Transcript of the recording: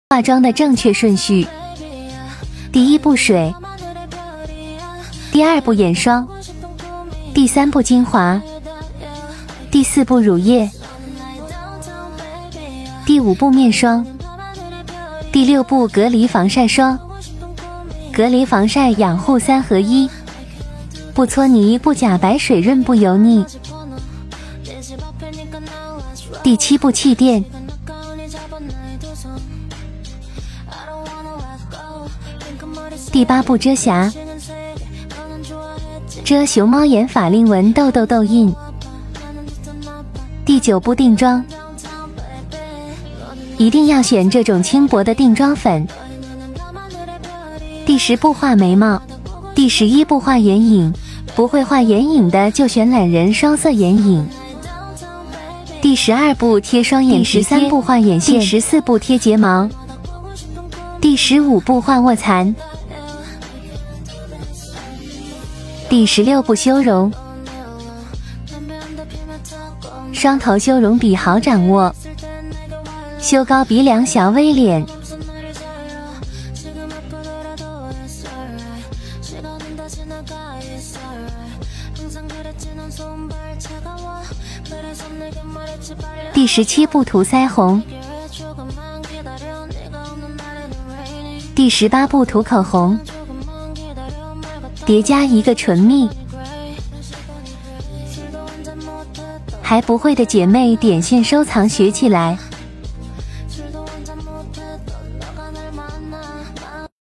化妆的正确顺序：第一步水，第二步眼霜，第三步精华，第四步乳液，第五步面霜，第六步隔离防晒霜。隔离防晒养护3合1，不搓泥不假白，水润不油腻。第7步气垫。第8步遮瑕，遮熊猫眼、法令纹、痘痘、痘印。第9步定妆，一定要选这种轻薄的定妆粉。第10步画眉毛，第11步画眼影，不会画眼影的就选懒人双色眼影。第12步贴双眼皮，第13步画眼线，第14步贴睫毛，第15步画卧蚕。第16步修容，双头修容笔好掌握，修高鼻梁、小 V 脸。第17步涂腮红，第18步涂口红，叠加一个唇蜜。还不会的姐妹点线收藏学起来。